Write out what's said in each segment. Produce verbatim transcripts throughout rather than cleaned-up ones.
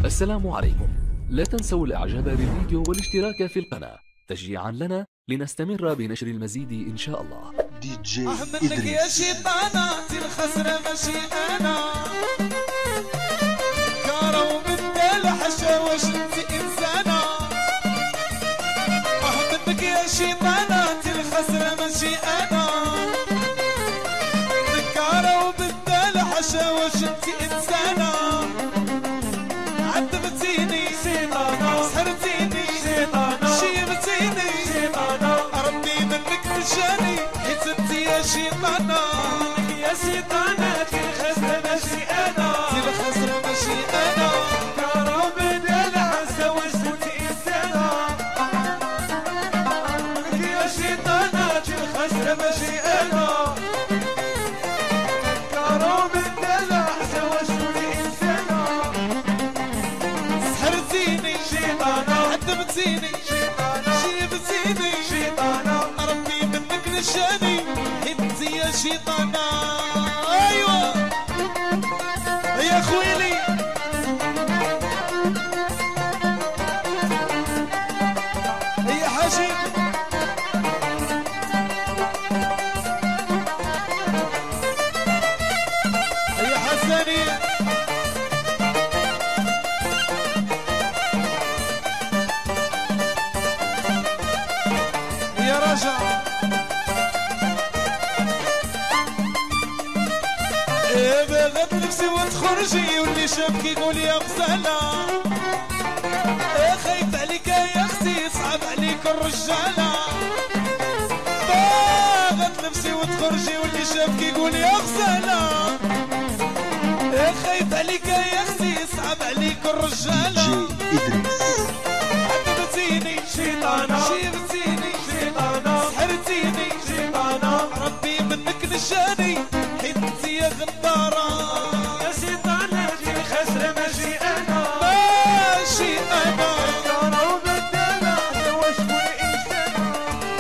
السلام عليكم. لا تنسوا الاعجاب بالفيديو والاشتراك في القناة تشجيعا لنا لنستمر بنشر المزيد ان شاء الله. دي جي منك يا شيطانات الخسرة ماشي انا كارو من الحشا واش انت انسانة. اه منك يا شيطانات الخسرة ماشي انا كارو من الحشا واش انت انسانة. عذبتيني شيطانة سهرتيني شيطانة شيبتيني شيطانة ربي منك نجاني حيت انت يا شيطانة. يا شيطانة الخسرة ماشي انا الخسرة ماشي انا كارو من الحسا واش انت انسانة. يا شيطانة الخسرة ماشي انا كارو من الحسا واش انت انسانة. سحرتيني شيطانة عذبتيني شيطانة شيبتيني شيطانة ربي منك نجاني انت يا شيطانة. ايوه يا خويلي يا حاجي يا حسني يا رجع ايه بغت نفسي وتخرجي واللي شافك يقول يا غزالة. ايه خايف عليك يا اختي صعب عليك الرجالة. بغت نفسي وتخرجي واللي شافك يقول يا غزالة. ايه خايف عليك يا اختي صعب عليك الرجالة. عذبتيني شيطانة شيبتيني شيطانة سحرتيني شيطانة ربي منك نجاني حيت انت يا غدارة. يا شيطانة الخسرة ماشي انا ماشي انا كارو بدانا واش كون انسانة.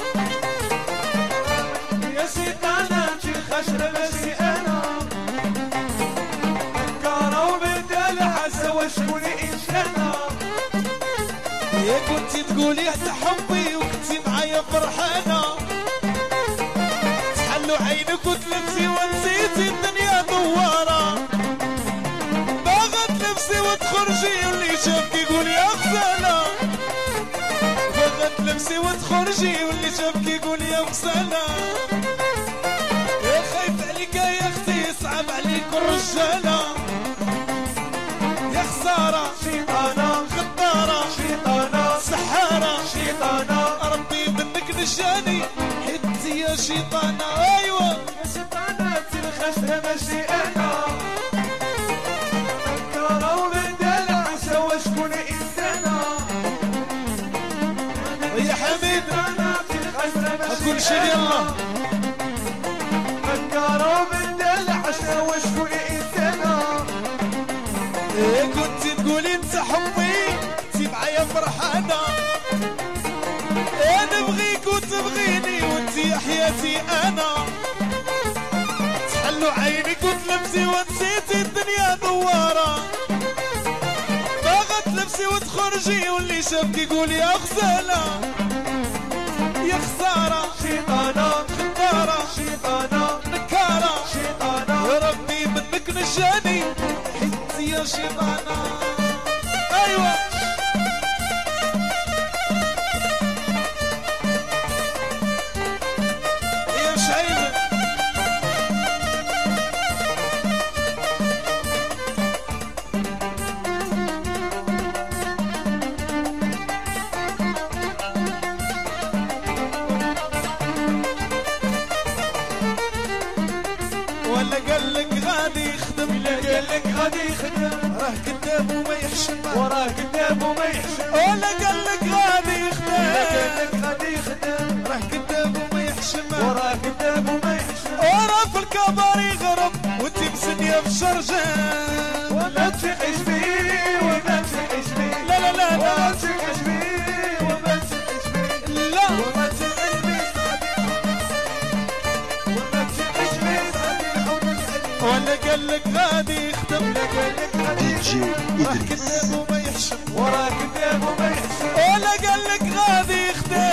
يا شيطانة الخسرة ماشي انا كارو بدانا حاسة واش كون انسانة. يا كنتي تقولي حتى حبي وكنتي معايا فرحانة تحلو عينك وتلبسي ونسيتي الدنيا دوارة. باغت نفسي وتخرجي واللي شافك يقول يا غزالة. باغت نفسي وتخرجي واللي شافك يقول يا غزالة. يا خايف عليك يا اختي صعب عليك الرجالة. يا خسارة شيطانة غدارة شيطانة سحارة شيطانة ربي منك نجاني حيت انت يا شيطانة. ايوه يا شيطانة الخسرة ماشي انا كارو من العشا واش كون انسانة. يا حميد كل شي يلا كارو من العشا واش كون انسانة. إيه كنتي تقولي انت حبي انتي معايا فرحانة. ايه نبغيك وتبغيني وانتي يا حياتي انا. تحلو عينك وتلبسي ونسيتي الدنيا دوارة. باغت نفسي وتخرجي واللي شافك يقول يا غزالة. يا خسارة شيطانة غدارة شيطانة نكارة شيطانة يا ربي منك نجاني حيت يا شيطانة. ايوه يا شعيب ولا قالك غادي يخدم ولا قالك غادي يخدم راه كذاب وما يحشم وراه كذاب وما يحشم. ولا قالك غادي يخدم ولا قالك غادي يخدم راه كذاب وما يحشم وراه كذاب وما يحشم. وراه في الكبار يغرب وانتي مسنية في الشرجان. وما تثقش فيه وما تثقش فيه لا لا لا لا وما تثقش فيه وما تثقش فيه لا وما تثقش فيه وما تثقش فيه ولا قالك غادي يخدم ولا قالك غادي يخدم راه كذاب وما يحشم ورا كذاب وما يحشم ولا قال لك غادي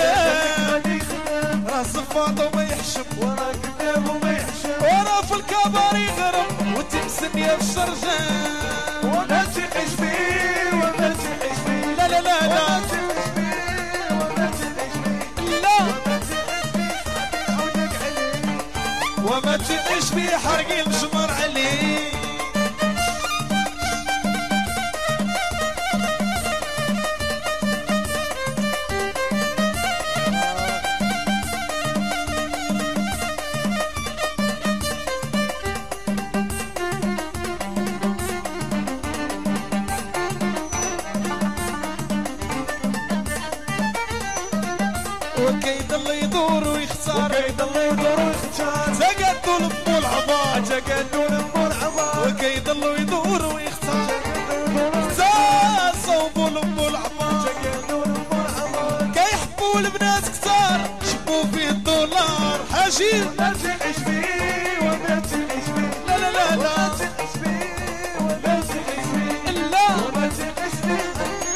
يخدم راس فاضي وما يحشم ورا كذاب وما يحشم ورا في الكبار يغرم وتمسني في الشرجان وما تحش بيه وما تحش بيه لا لا لا لا وما تحش بيه وما تحش بيه لا وما تحش بيه عودك عليه وما تحش بيه حرق المجمر عليه وكيد اللي يدور ويختار وكيد اللي يدور ويختار تقدوا لمو العبار تقدوا لمو العبار وكيد اللي يدور ويختار اختار صوبوا لمو العبار تقدوا لمو العبار كيحبوا البنات كتار شبوا في الدولار حاجين وما تحش بيه وما تحش بيه لا لا لا لا وما تحش بيه وما تحش بيه لا وما تحش بيه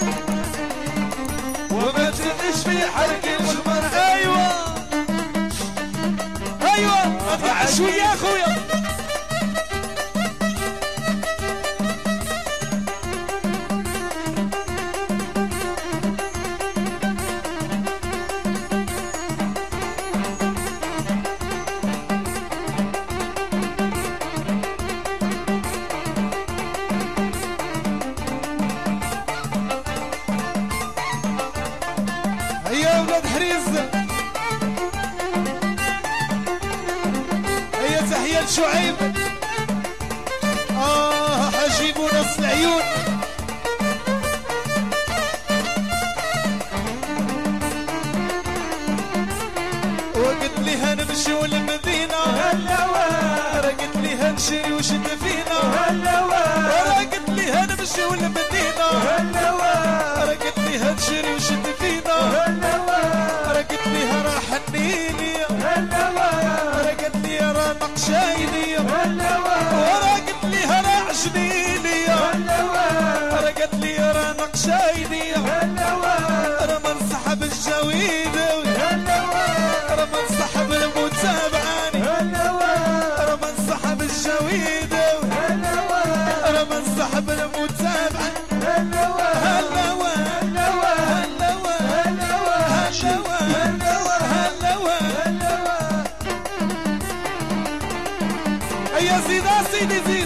وما تحش في حرق الجمر ايوه ايوه اطلع شويه يا اخويا هيا ولاد حريز هيا تحية لشعيب اه حجيبوا نص العيون وقلت لي هنمشيو للمدينة هلا قلت لي هنشري وشد فينا هلا قلت لي هنمشيو للمدينة هلا قلت لي هنشري وشد فينا هلا قلت لي راح النيلي هلا قلت لي راه نقشايني هلا قلت لي راه عجبيني قلت لي راه نقشايني راه من صحب الجويد راه من صحب المتابعني راه من صحب الجويد راه من صحب المتابعني هلا هلا هلا هيا زيد يا سيدي زيد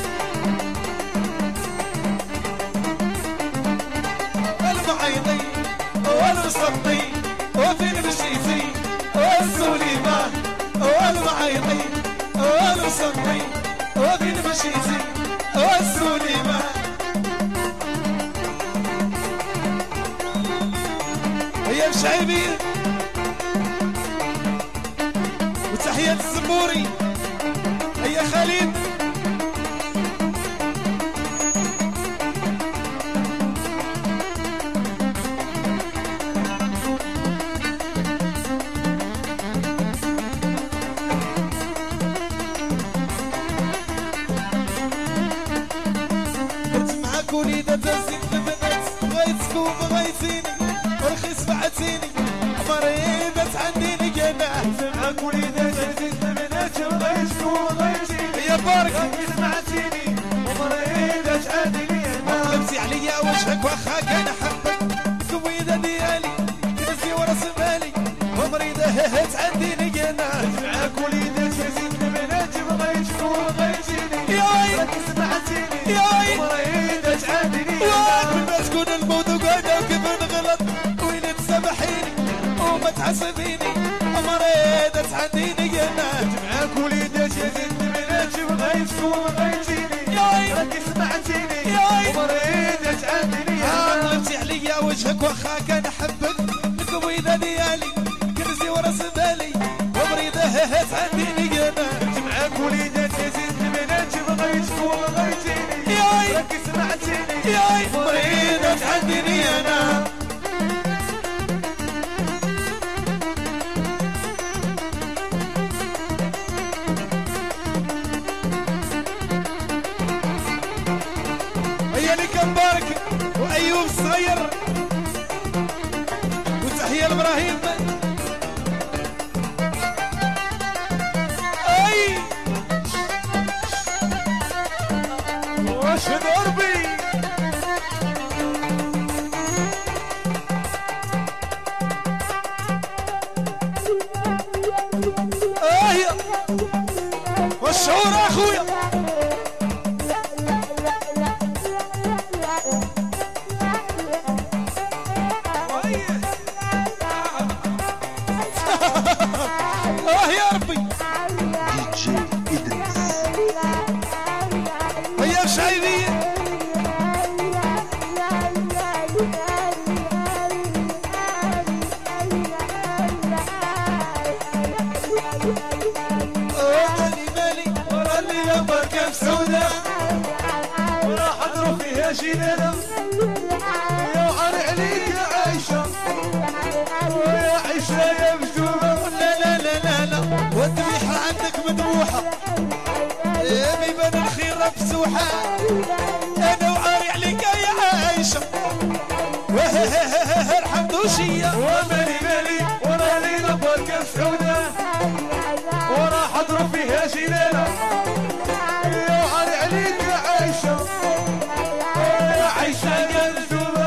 المعيطي والمصطي وفين مشيتي والسليمان والمعيطي والمصطي وفين مشيتي والسليمان هيا مشعيبين وتحية الزموري هيا خالد درت معاك وليدة تزيد البنات بغيتك وبغيتيني ورخيص بعتيني مريضة عنديني انا معاك وليدة تزيد البنات بغيتك وبغيتيني يا بارك سمعتيني ومريضة تعادلي قلبتي عليا وجهك واخا كان حبك القويدة ديالي تنسي ورا سمالي ومريضة ههت عنديني انا معاك وليدة تزيد البنات بغيتك وبغيتيني ياي سمعتيني ياي ومريضة تعادلي كل ما تكون الموضوع قاعدة وكيف نغلط وين تسامحيني وما تحاسبيني مريضة عنديني انا معاك وليدة تزيد البنات بغيتك وبغيتيني ياي راكي سمعتيني ياي ومريضة تعادلي قلبتي عليا وجهك واخا كان حبك القويدة ديالي كنزي ورا سبالي ومريضة ههت عنديني انا معاك وليدة تزيد البنات بغيتك وبغيتيني ياي راكي سمعتيني ياي مريضة عنديني انا هيا لي كان بارك وايوب الصغير وتحية لابراهيم. اي واشهد ربي. اي والشعور اخويا. اه يا ربي. دي جي إدريس. هيا شعيبية. مالي مالي ورا اللي بركة سودا ورا حضروا فيها جنانة يا وعر عليك يا عايشة ويا عيشة يا مجدوبة. لا لا لا لا لا والذبيحة عندك مذبوحة يا بيبان الخير بسوحة. أنا وعاري عليك يا عايشة الحمد وشية. ومالي مالي ورا ليلة بركة سعودة ورا حضروا فيها جنانة يا وعاري عليك يا عايشة يا عايشة يا مجدوبة.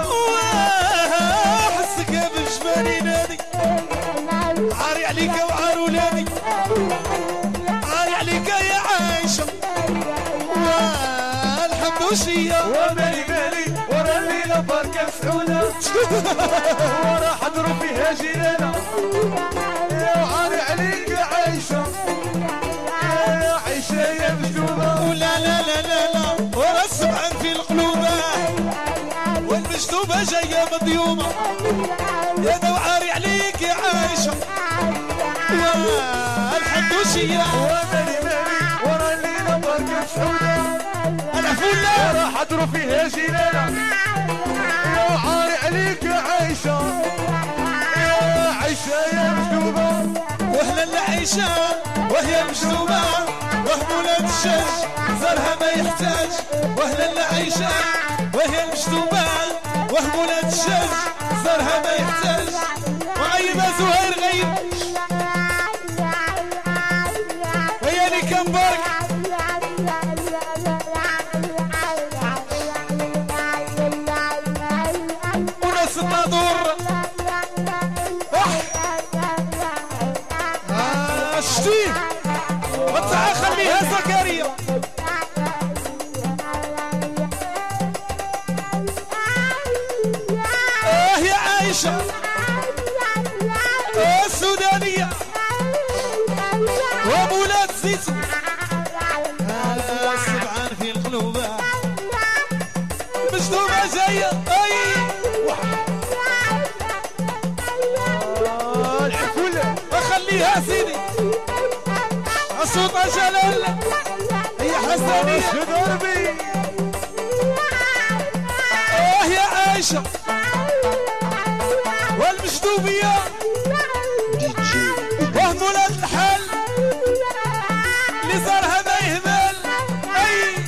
حسك يا بجمالي نادي عاري عليك وعار ولادي عاري عليك يا عايشة والحمد وشية. ومالي مالي ورا الليلة بركة سعودة ورا حضروا فيها جنانة يا وعاري عليك يا عايشة يا عايشة يا مجدوبة. ولا لا لا لا لا ورا السبعان في القلوبة والمجدوبة جاية مضيومة يا نوعاري عليك يا عايشة يا الحمد وشية. ومالي مالي ورا الليلة بركة سعودة العفولة ورا حضروا فيها جنانة يا وعاري عليك يا عايشة يا عايشة يا مجدوبة. واهلا لعيشة وهي مجدوبة وهمولة الشاش زرها ما يحتاج. واهلا لعيشة وهي مجدوبة وهمولة الشاش زرها ما يحتاج. وعيبة زهير غيب ويا لي كم برك وناس الناظور اه شتي وتعال خليها زكريا. اه يا عايشة اه السودانية ومولاد زيزو السبعان في القلوبة مجدوبة جاية. اي الحفولة اخليها سيدي السلطة جلال هي حسنية دربي. اه يا عايشة والمجدوبية دي جي وهمولات الحال اللي صارها ما يهمل. اي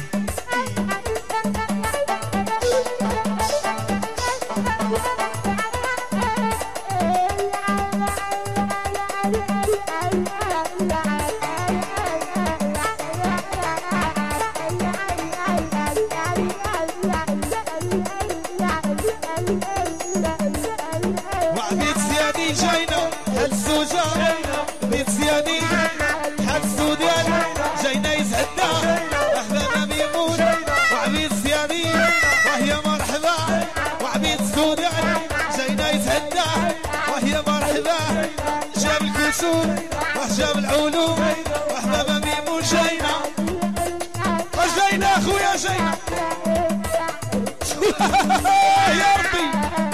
وعبيد زيادي جاينا هل الزوجة بيت زيادي حق السودان جاينا يزهدنا اهلا بيمون. وعبيد زيادي وهي مرحبا وعبيد السودان جاينا يزهدنا وهي مرحبا. جاب الكسور وجاب العلوم واحبابا بيمون جاينا جاينا اخويا جاينا يا ربي.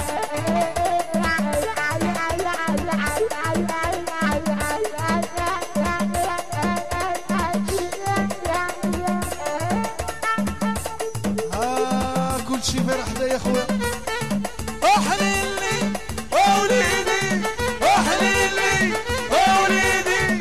آه كل شي مرحبا يا اخويا. احليلي اوليدي احليلي اوليدي.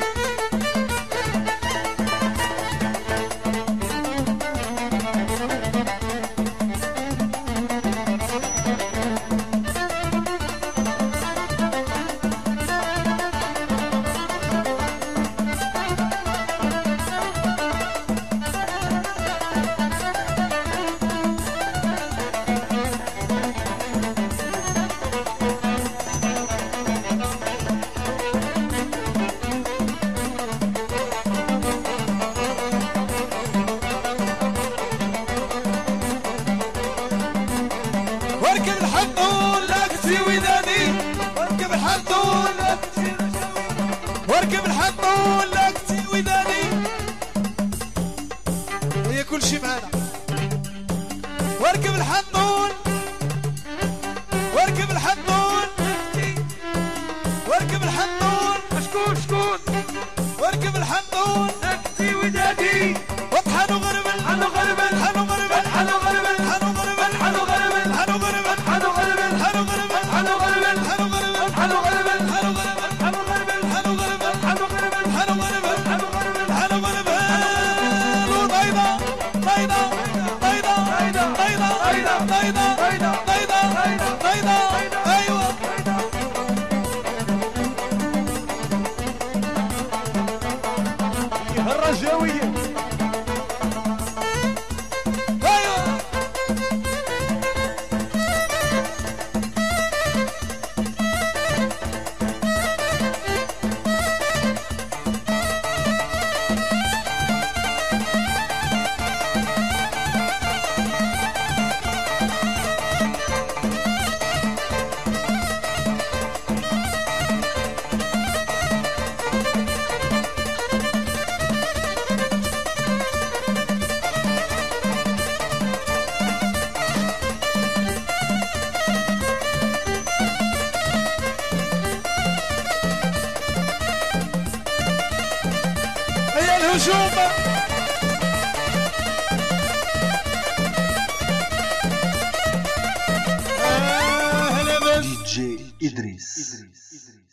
واركب الحنطول لا تسي وداني واركب الحنطول لا تسي واركب الحنطول لا تسي وداني هي كل شي معانا واركب الحنطول واركب الحنطول واركب الحنطول شكون شكون واركب الحنطول لا تسي ودادي واطحن وغربل حنو غربل حنو غربل حنو غربل حنو غربل حنو غربل حنو غربل حنو غربل حنو غربل حنو غربل حنو غربل حنو غربل حنو غربل حنو غربل حنو غربل حنو غربل حنو غربل حنو غربل حنو غربل وبيضة بيضة بيضة بيضة بيضة بيضة بيضة بيضة بيضة بيضة أيوة الرجاوية أيوة هي الهجوم أهلا بس دي جي إدريس